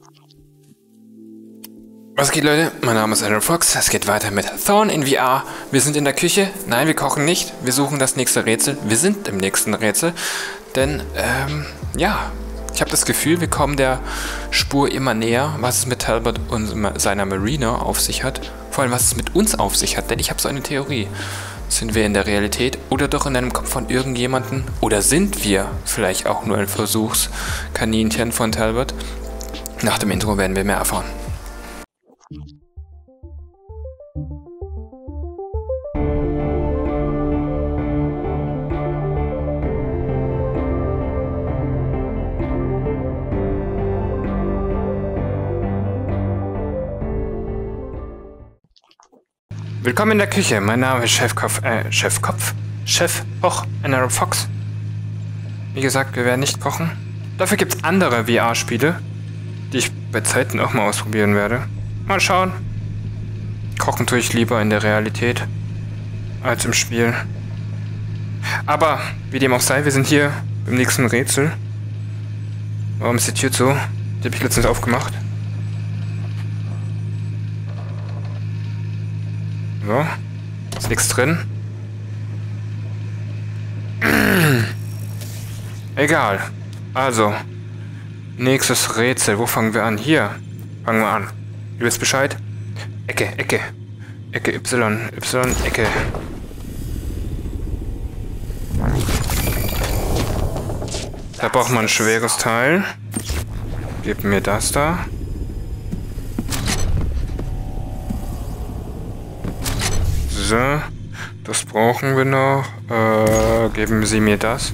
Was geht, Leute? Mein Name ist Aaron Fox. Es geht weiter mit Thorn in VR. Wir sind in der Küche. Nein, wir kochen nicht. Wir suchen das nächste Rätsel. Wir sind im nächsten Rätsel. Denn, ja, ich habe das Gefühl, wir kommen der Spur immer näher, was es mit Talbot und seiner Marina auf sich hat. Vor allem, was es mit uns auf sich hat. Denn ich habe so eine Theorie. Sind wir in der Realität oder doch in einem Kopf von irgendjemandem? Oder sind wir vielleicht auch nur ein Versuchskaninchen von Talbot? Nach dem Intro werden wir mehr erfahren. Willkommen in der Küche. Mein Name ist Chef Koch, Aaron Fox. Wie gesagt, wir werden nicht kochen. Dafür gibt es andere VR-Spiele, die ich bei Zeiten auch mal ausprobieren werde. Mal schauen. Kochen tue ich lieber in der Realität als im Spiel. Aber, wie dem auch sei, wir sind hier im nächsten Rätsel. Warum ist die Tür zu? Die habe ich letztens aufgemacht. So, ist nichts drin. Egal. Also, nächstes Rätsel. Wo fangen wir an? Hier. Fangen wir an. Du wisst Bescheid? Ecke, Ecke. Ecke Y, Y, Ecke. Da braucht man ein schweres Teil. Gib mir das da. So, das brauchen wir noch. Geben Sie mir das.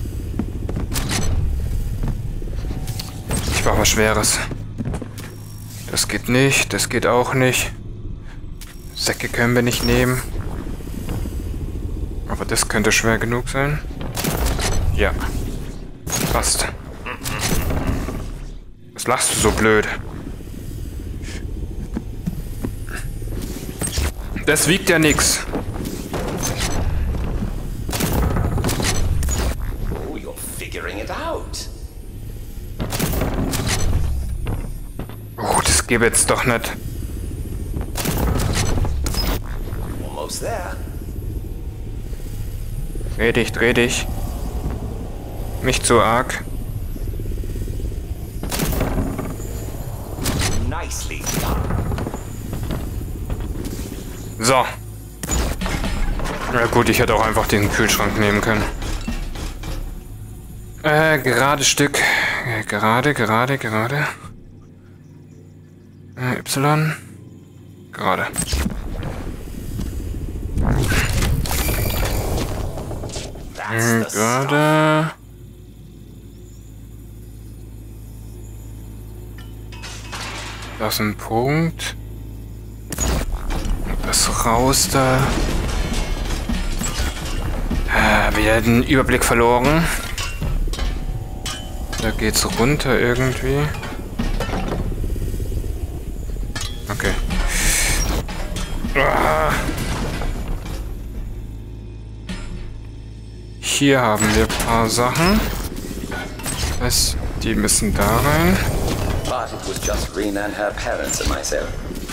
Ich brauche was Schweres. Das geht nicht, das geht auch nicht. Säcke können wir nicht nehmen. Aber das könnte schwer genug sein. Ja. Passt. Was lachst du so blöd? Das wiegt ja nix. Oh, das gebe jetzt doch nicht. Dreh dich, dreh dich. Nicht so arg. So. Ja gut, ich hätte auch einfach den Kühlschrank nehmen können. Gerade Stück. Gerade. Y. Gerade. Gerade. Das ist ein Punkt. Das raus da. Wieder den Überblick verloren. Da geht's runter irgendwie. Okay. Hier haben wir ein paar Sachen. Das heißt, die müssen da rein. But it was just Rena and her parents and myself.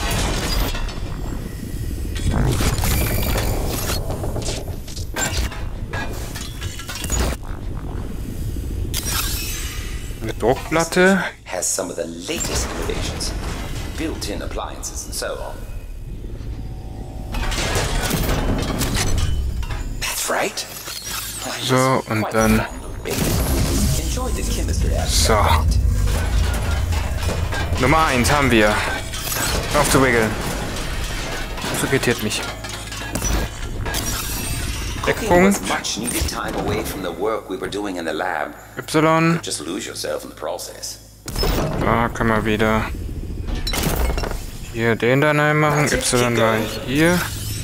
Eine Druckplatte. Has some of the latest innovations, built-in appliances and so on. That's right. So, und dann. So. Nummer 1 haben wir. Auf zu wiggeln. Das irritiert mich. Eckpunkt. Y. Da kann man wieder hier den dann reinmachen. Y war hier.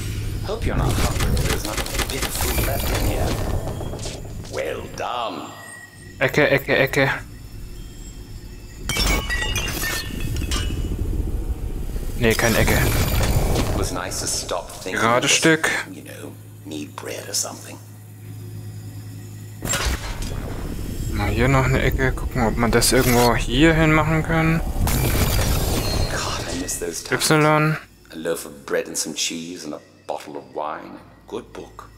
Ecke. Nee, kein Ecke. Gerade Stück. Mal hier noch eine Ecke. Gucken, ob man das irgendwo hier hin machen kann. miss those times. Y. A loaf of bread and some cheese and a bottle of wine. Good book.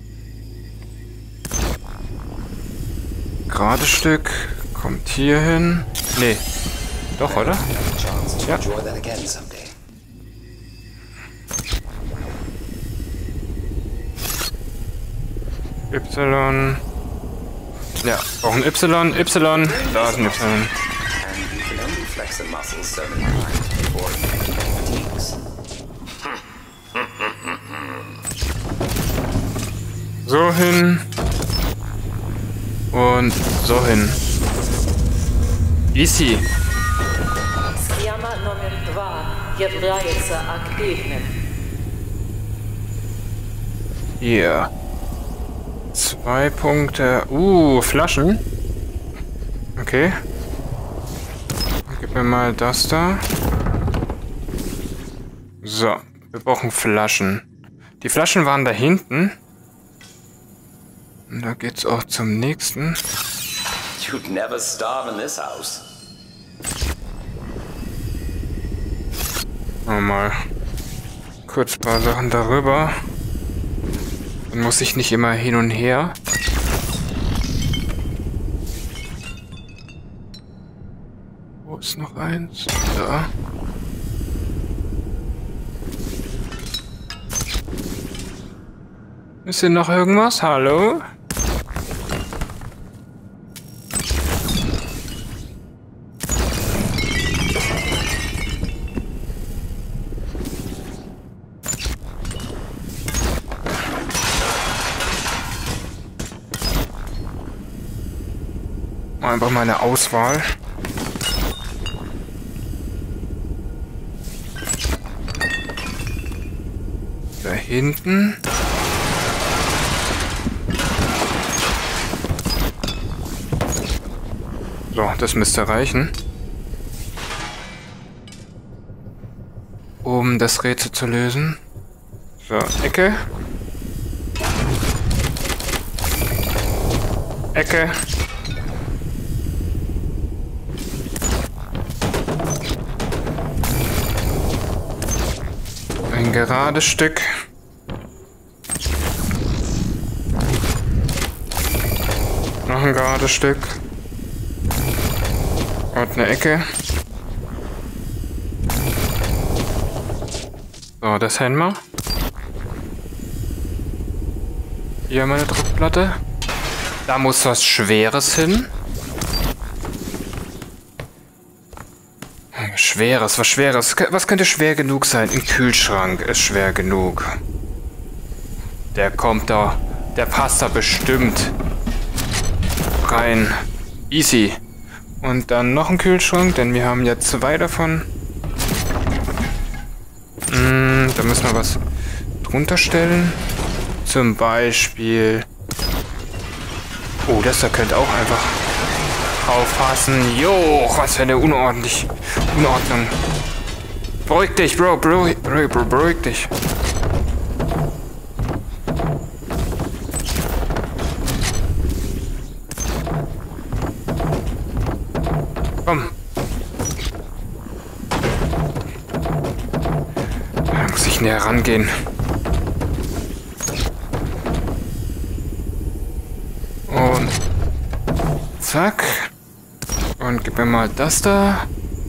Gerade Stück. Kommt hier hin. Nee. Doch, oder? Chance to Ja. enjoy that again someday. Y. Ja, auch ein Y. Y. Da ist ein Y. And you can only flex the muscles so many times before it fatigues. So hin. Und so hin. Easy. Схема номер 2 является активным. Hier. 2 Punkte. Flaschen. Okay. Gib mir mal das da. So, wir brauchen Flaschen. Die Flaschen waren da hinten. Und da geht's auch zum nächsten. You'd never starve in this house. Mal kurz ein paar Sachen darüber. Dann muss ich nicht immer hin und her. Wo ist noch eins? Da. Ist hier noch irgendwas? Hallo? Einfach mal eine Auswahl. Da hinten. So, das müsste reichen. Um das Rätsel zu lösen. So, Ecke. Ecke. Ein gerades Stück. Noch ein gerades Stück. Und eine Ecke. So, das hätten wir. Hier meine Druckplatte. Da muss was Schweres hin. Schweres, was Schweres. Was könnte schwer genug sein? Ein Kühlschrank ist schwer genug. Der kommt da. Der passt da bestimmt rein. Easy. Und dann noch ein Kühlschrank, denn wir haben ja 2 davon. Da müssen wir was drunter stellen. Zum Beispiel... Oh, das da könnte auch einfach aufpassen. Jo, was für eine Unordnung. Beruhig dich, Bro. Beruhig dich. Komm. Da muss ich näher rangehen. Und zack. Und gib mir mal das da.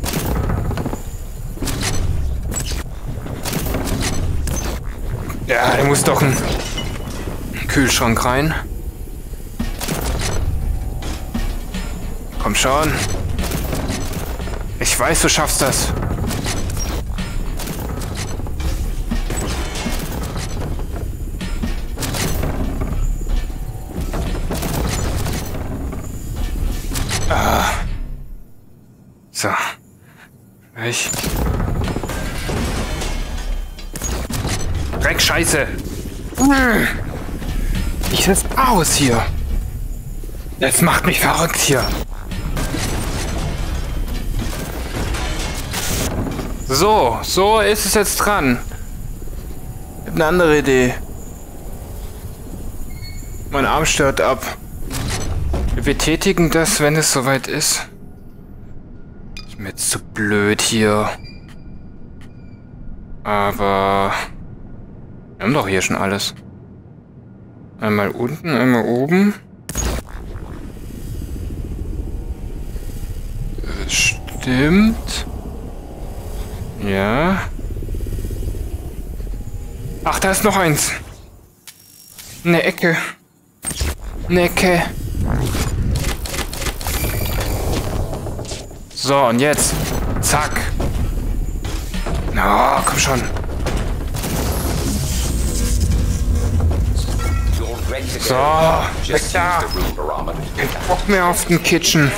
Ja, da muss doch ein Kühlschrank rein. Komm schon. Ich weiß, du schaffst das. So. Ich. Dreckscheiße. Ich setz aus hier. Das macht mich verrückt hier. So ist es jetzt dran. Ich hab eine andere Idee. Mein Arm stört ab. Wir betätigen das, wenn es soweit ist. Ist mir jetzt zu blöd hier. Aber wir haben doch hier schon alles. Einmal unten, einmal oben. Stimmt. Ja. Ach, da ist noch eins. Eine Ecke. Eine Ecke. So, und jetzt. Zack. Na, komm schon. So, weg da. Kein Bock mehr auf den Kitchen.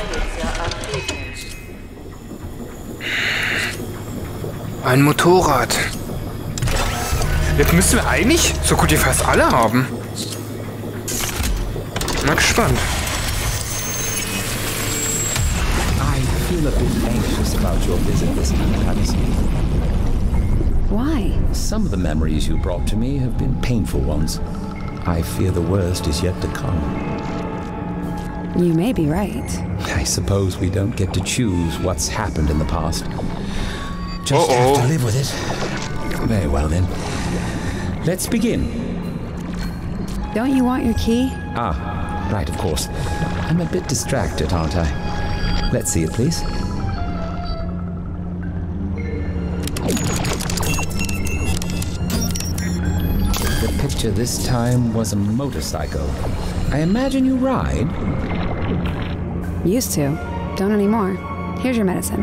Ein Motorrad. Jetzt müssen wir eigentlich so gut wie fast alle haben. Mal gespannt. I feel a bit anxious about your visit this time, Patterson. Why? Some of the memories you brought to me have been painful ones. I fear the worst is yet to come. You may be right. I suppose we don't get to choose what's happened in the past. Just have to live with it. Very well then. Let's begin. Don't you want your key? Ah, right, of course. I'm a bit distracted, aren't I? Let's see it, please. The picture this time was a motorcycle. I imagine you ride? Used to. Don't anymore. Here's your medicine.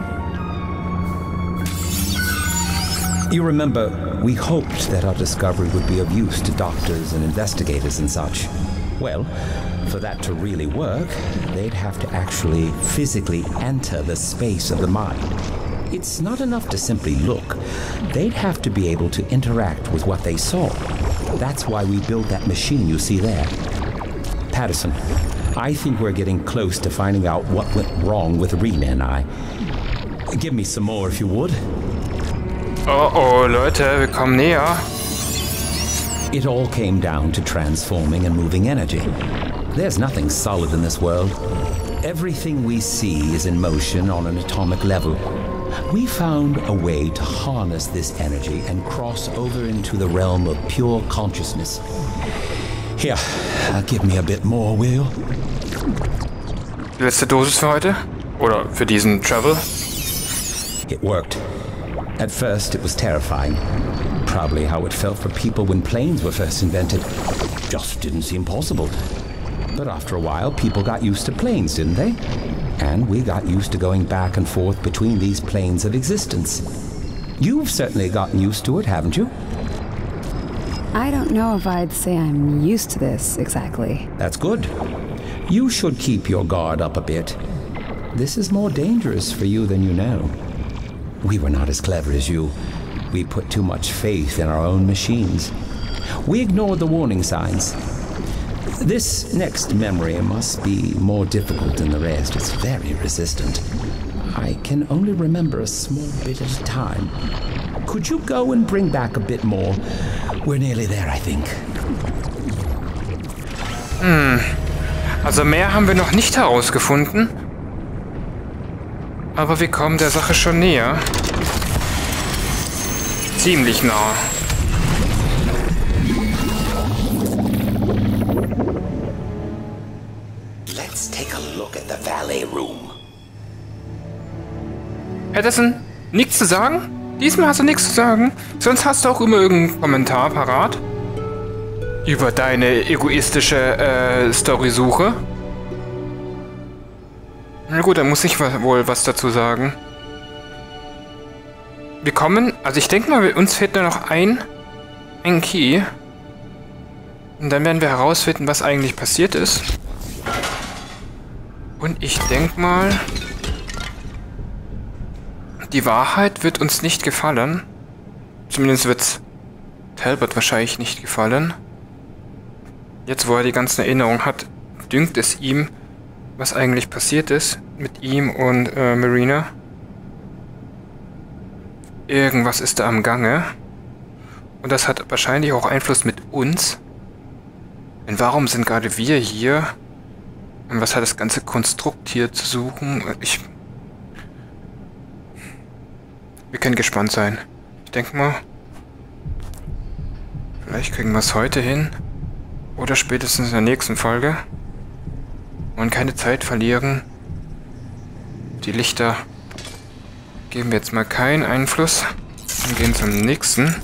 You remember, we hoped that our discovery would be of use to doctors and investigators and such. Well, for that to really work, they'd have to actually physically enter the space of the mind. It's not enough to simply look. They'd have to be able to interact with what they saw. That's why we built that machine you see there. Patterson, I think we're getting close to finding out what went wrong with Rena and I. Give me some more if you would. Oh oh, Leute, wir kommen näher. It all came down to transforming and moving energy. There's nothing solid in this world. Everything we see is in motion on an atomic level. We found a way to harness this energy and cross over into the realm of pure consciousness. Here, give me a bit more, will you? Die letzte Dosis für heute? Oder für diesen Travel? It worked. At first, it was terrifying. Probably how it felt for people when planes were first invented. Just didn't seem possible. But after a while, people got used to planes, didn't they? And we got used to going back and forth between these planes of existence. You've certainly gotten used to it, haven't you? I don't know if I'd say I'm used to this exactly. That's good. You should keep your guard up a bit. This is more dangerous for you than you know. We were not as clever as you. We put too much faith in our own machines. We ignored the warning signs. This next memory must be more difficult than the rest. It's very resistant. I can only remember a small bit at a time. Could you go and bring back a bit more? We're nearly there, I think. Also mehr haben wir noch nicht herausgefunden. Aber wir kommen der Sache schon näher. Ziemlich nah. Let's take a look at the valet room. Patterson, nichts zu sagen? Diesmal hast du nichts zu sagen. Sonst hast du auch immer irgendeinen Kommentar parat. Über deine egoistische Storysuche. Na gut, dann muss ich wohl was dazu sagen. Wir kommen, also ich denke mal, uns fehlt nur noch ein Key. Und dann werden wir herausfinden, was eigentlich passiert ist. Und ich denke mal, die Wahrheit wird uns nicht gefallen. Zumindest wird es Talbot wahrscheinlich nicht gefallen. Jetzt, wo er die ganzen Erinnerungen hat, dünkt es ihm, was eigentlich passiert ist mit ihm und Marina. Irgendwas ist da am Gange. Und das hat wahrscheinlich auch Einfluss mit uns. Denn warum sind gerade wir hier? Und was hat das ganze Konstrukt hier zu suchen? Wir können gespannt sein. Ich denke mal, Vielleicht kriegen wir es heute hin. Oder spätestens in der nächsten Folge. Und keine Zeit verlieren. Die Lichter geben wir jetzt mal keinen Einfluss. Und gehen zum nächsten.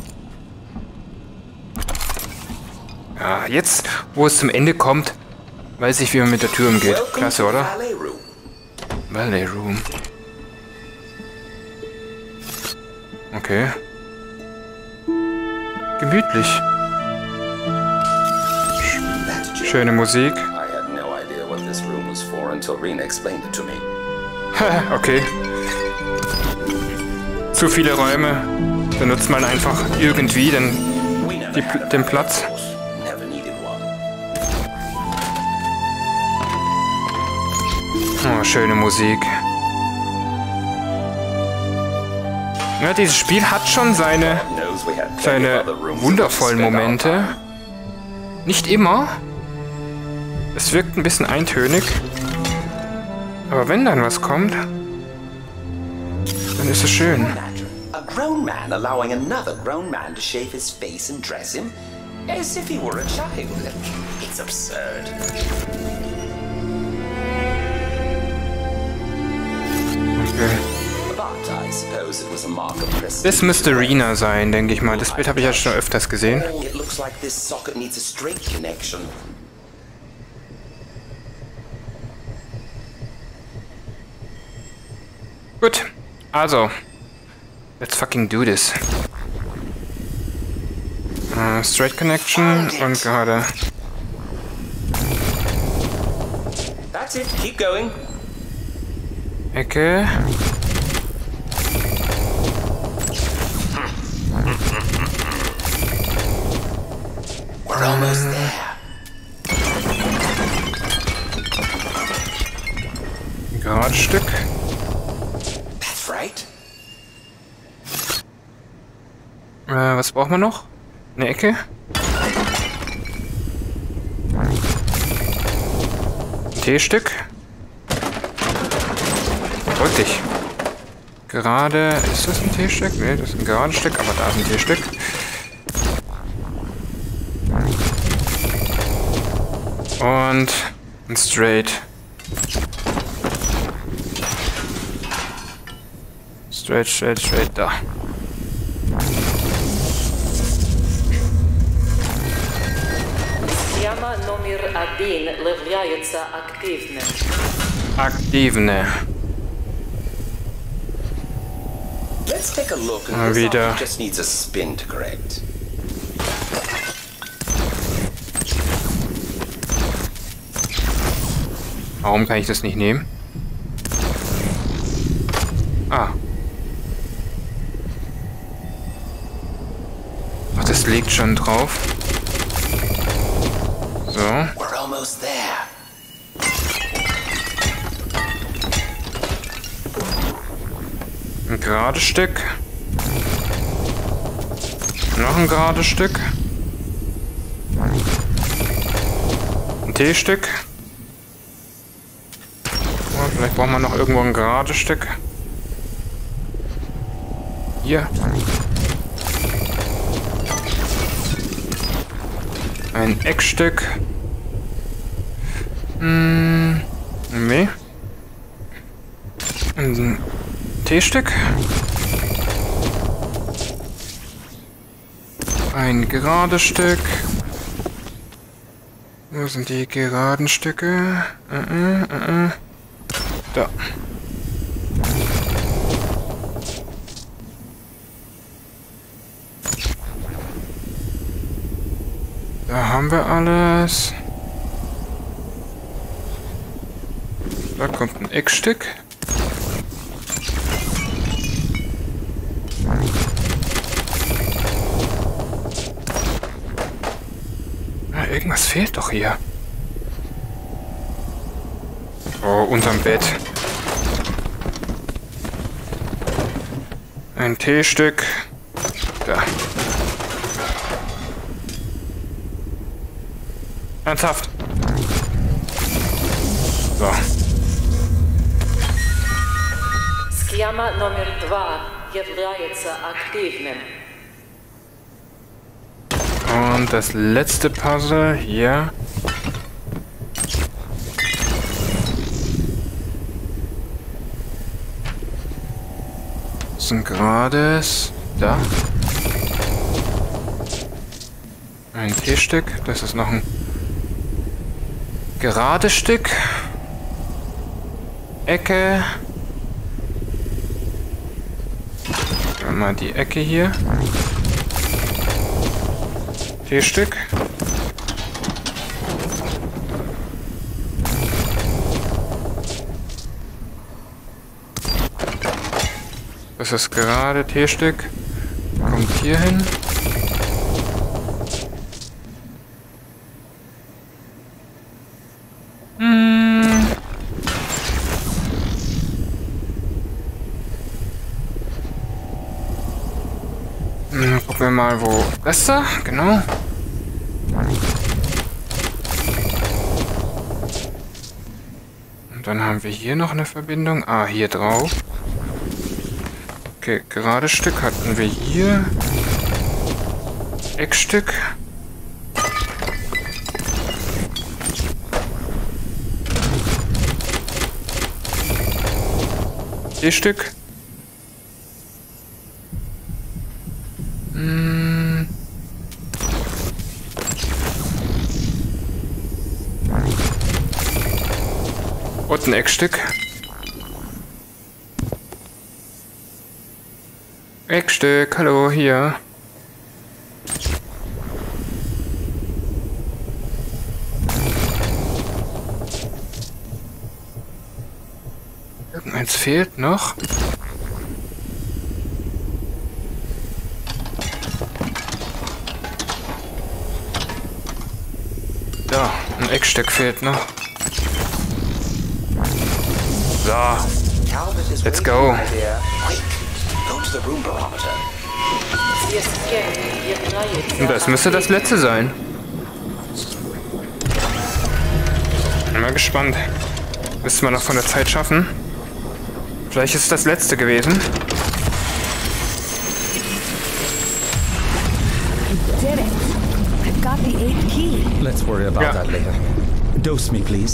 Ja, jetzt, wo es zum Ende kommt, weiß ich, wie man mit der Tür umgeht. Klasse, oder? Ballet Room. Okay. Gemütlich. Schöne Musik. I had no idea what this room was for until Rena explained it to me. Okay. Zu viele Räume. Dann nutzt man einfach irgendwie den Platz. Never needed one. Oh, schöne Musik. Ja, dieses Spiel hat schon seine Knows we had plenty of other rooms wundervollen to spend our Momente. time. Nicht immer. Es wirkt ein bisschen eintönig. Aber wenn dann was kommt, dann ist es schön. Imagine a grown man allowing another grown man to shave his face and dress him as if he were a child. It's absurd. Okay. But I suppose it was a mark of prestige. Das müsste Rena sein, denke ich mal. Das Bild habe ich ja schon öfters gesehen. It looks like this socket needs a straight connection. Gut, also, let's fucking do this. Straight Connection und gerade. That's it. Keep going. Ecke. We're almost there. Gerade Stück. That's right. Was braucht man noch? Eine Ecke. Ein T-Stück. Drück dich. Gerade. Ist das ein T-Stück? Ne, das ist ein gerades Stück, aber da ist ein T-Stück. Und ein Straight. Straight, da. Схема номер 1 является активным. Aktivne. Let's take a look. Mal And this wieder. object just needs a spin to correct. Warum kann ich das nicht nehmen? Ah. Ach, das liegt schon drauf. So. We're almost there. Ein gerades Stück. Noch ein gerades Stück. Ein T-Stück. Oh, vielleicht brauchen wir noch irgendwo ein gerades Stück. Hier. Ein Eckstück. Nee. Ein T-Stück. Ein gerades Stück. Wo sind die geraden Stücke? Da. Da haben wir alles. Da kommt ein Eckstück. Ah, irgendwas fehlt doch hier. Oh, unterm Bett. Ein T-Stück. Da. Ernsthaft. So. Схема номер 2 является активным. Und das letzte Puzzle hier. Das ist ein gerades. Da. Ein T-Stück. Das ist noch ein gerades Stück. Ecke. Mal die Ecke hier. T-Stück. Das ist gerade T-Stück. Kommt hier hin. Gucken wir mal, wo... Das ist da, genau. Und dann haben wir hier noch eine Verbindung. Ah, hier drauf. Okay, gerades Stück hatten wir hier. Eckstück. T-Stück. Und ein Eckstück. Eckstück, hallo, hier. Irgendeins fehlt noch. Da, ein Eckstück fehlt noch. So, let's go. Und das müsste das letzte sein. Bin mal gespannt. Müssen wir noch von der Zeit schaffen. Vielleicht ist es das letzte gewesen. Did it. I've got the 8th key. Let's worry about Yeah. that later. Dose me, please.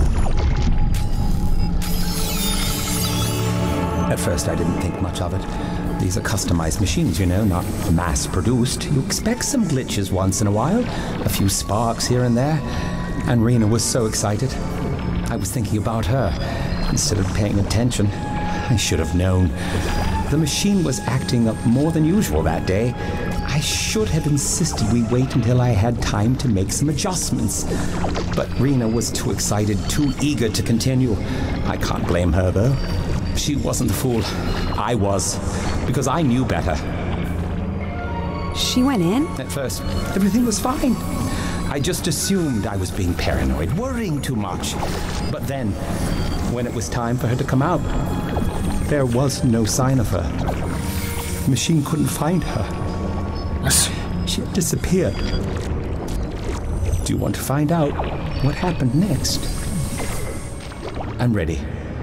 At first, I didn't think much of it. These are customized machines, you know, not mass-produced. You expect some glitches once in a while, a few sparks here and there. And Rena was so excited. I was thinking about her instead of paying attention. I should have known. The machine was acting up more than usual that day. I should have insisted we wait until I had time to make some adjustments. But Rena was too excited, too eager to continue. I can't blame her, though. She wasn't the fool. I was, because I knew better. She went in? At first, everything was fine. I just assumed I was being paranoid, worrying too much. But then, when it was time for her to come out, there was no sign of her. The machine couldn't find her. Was? She had disappeared. Do you want to find out what happened next? I'm ready.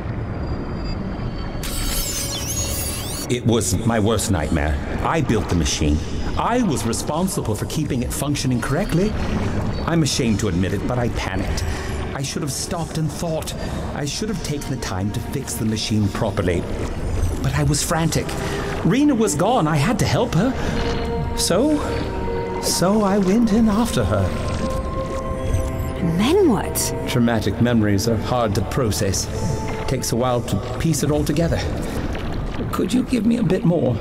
It was my worst nightmare. I built the machine. I was responsible for keeping it functioning correctly. I'm ashamed to admit it, but I panicked. I should have stopped and thought. I should have taken the time to fix the machine properly. But I was frantic. Rena was gone. I had to help her. So I went in after her. And then what? Traumatic memories are hard to process. It takes a while to piece it all together. Could you give me a bit more?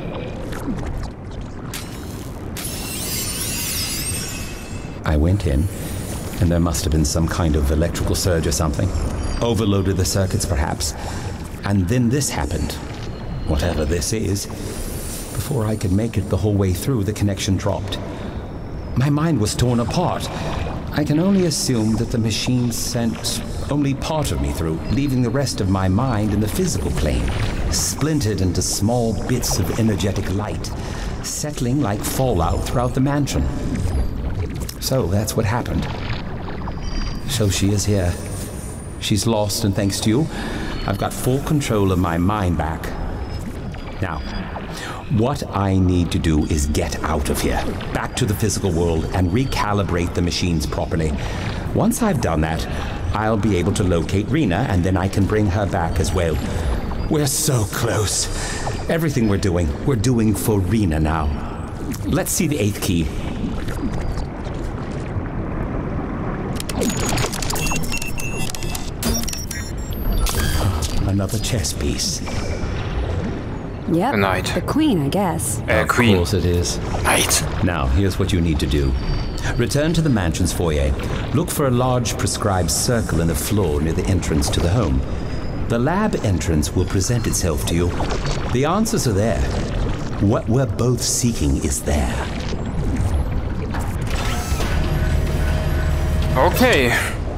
I went in, and there must have been some kind of electrical surge or something. Overloaded the circuits, perhaps. And then this happened. Whatever this is. Before I could make it the whole way through, the connection dropped. My mind was torn apart. I can only assume that the machine sent only part of me through, leaving the rest of my mind in the physical plane, splintered into small bits of energetic light, settling like fallout throughout the mansion. So that's what happened. So she is here. She's lost, and thanks to you, I've got full control of my mind back. Now, What I need to do is get out of here, back to the physical world, and recalibrate the machines properly. Once I've done that, I'll be able to locate Rena, and then I can bring her back as well. We're so close. Everything we're doing for Rena now. Let's see the 8th key. Another chess piece. Yep. A knight. The queen, I guess. Queen. Of course it is. Knight. Now, here's what you need to do. Return to the mansion's foyer. Look for a large prescribed circle in the floor near the entrance to the home. The lab entrance will present itself to you. The answers are there. What we're both seeking is there. Okay.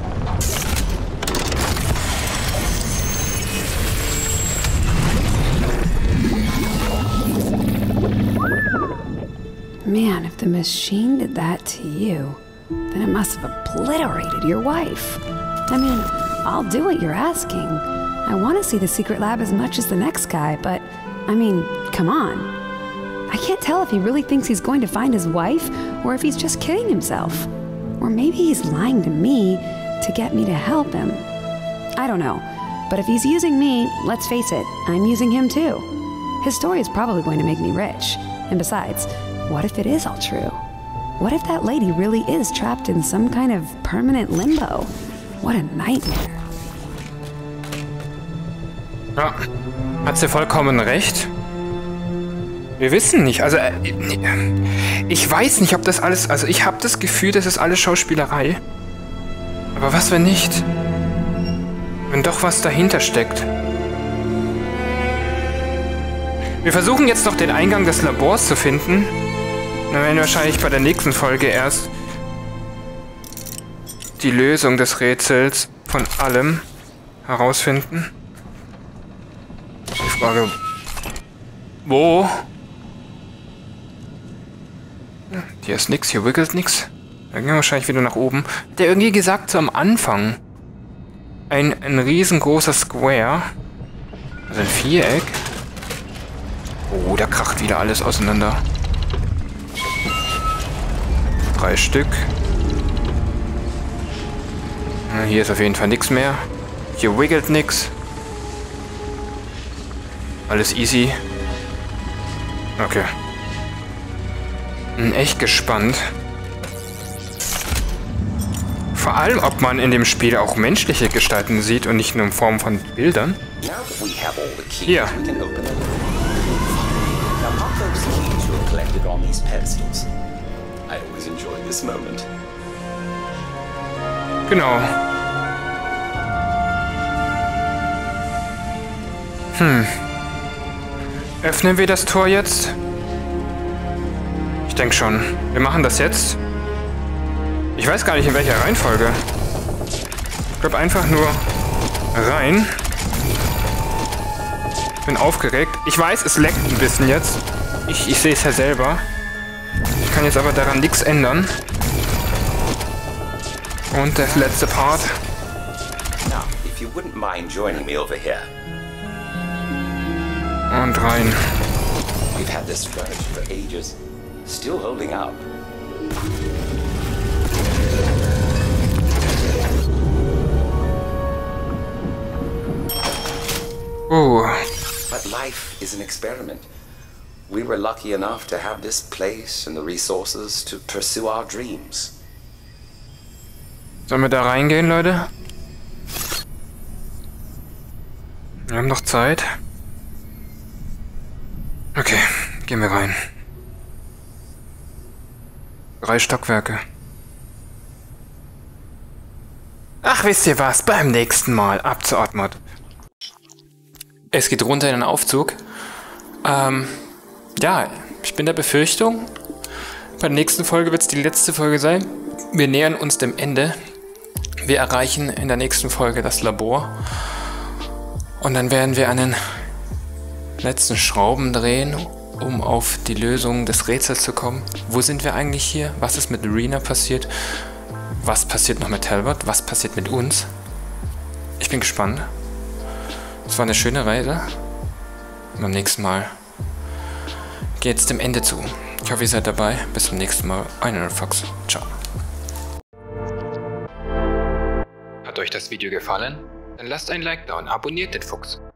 Man, if the machine did that to you, then it must have obliterated your wife. I mean, I'll do what you're asking. I want to see the secret lab as much as the next guy, but, I mean, come on. I can't tell if he really thinks he's going to find his wife, or if he's just kidding himself. Or maybe he's lying to me to get me to help him. I don't know. But if he's using me, let's face it, I'm using him too. His story is probably going to make me rich. And besides, what if it is all true? What if that lady really is trapped in some kind of permanent limbo? What a nightmare. Ja, hat sie vollkommen recht. Wir wissen nicht, also ich weiß nicht, ob das alles, also ich habe das Gefühl, das ist alles Schauspielerei. Aber was, wenn nicht? Wenn doch was dahinter steckt. Wir versuchen jetzt noch den Eingang des Labors zu finden. Dann werden wir wahrscheinlich bei der nächsten Folge erst die Lösung des Rätsels von allem herausfinden. Die Frage, wo? Hier ist nix, hier wiggelt nix. Dann gehen wir wahrscheinlich wieder nach oben. Der irgendwie gesagt so am Anfang. Ein riesengroßer Square. Also ein Viereck. Oh, da kracht wieder alles auseinander. 3 Stück. Hier ist auf jeden Fall nichts mehr. Hier wiggelt nix. Alles easy. Okay. Bin echt gespannt. Vor allem, ob man in dem Spiel auch menschliche Gestalten sieht und nicht nur in Form von Bildern. Hier. Genau. Öffnen wir das Tor jetzt? Ich denke schon. Wir machen das jetzt. Ich weiß gar nicht, in welcher Reihenfolge. Ich glaube einfach nur rein. Ich bin aufgeregt. Ich weiß, es leckt ein bisschen jetzt. Ich sehe es ja selber. Ich kann jetzt aber daran nichts ändern. Und der letzte Part. Now, if you wouldn't mind joining me over here. Und rein. We've had this furniture for ages. Still holding up. But life is an experiment. We were lucky enough to have this place and the resources to pursue our dreams. Sollen wir da reingehen, Leute? Wir haben noch Zeit. Okay, gehen wir rein. 3 Stockwerke. Ach, wisst ihr was? Beim nächsten Mal. Ab zur Ortmod. Es geht runter in den Aufzug. Ja, ich bin der Befürchtung, bei der nächsten Folge wird es die letzte Folge sein. Wir nähern uns dem Ende. Wir erreichen in der nächsten Folge das Labor. Und dann werden wir einen letzten Schrauben drehen, um auf die Lösung des Rätsels zu kommen. Wo sind wir eigentlich hier? Was ist mit Rena passiert? Was passiert noch mit Talbot? Was passiert mit uns? Ich bin gespannt. Es war eine schöne Reise. Und beim nächsten Mal geht es dem Ende zu. Ich hoffe, ihr seid dabei. Bis zum nächsten Mal. Euer Fox. Ciao. Hat euch das Video gefallen? Dann lasst ein Like da und abonniert den Fuchs.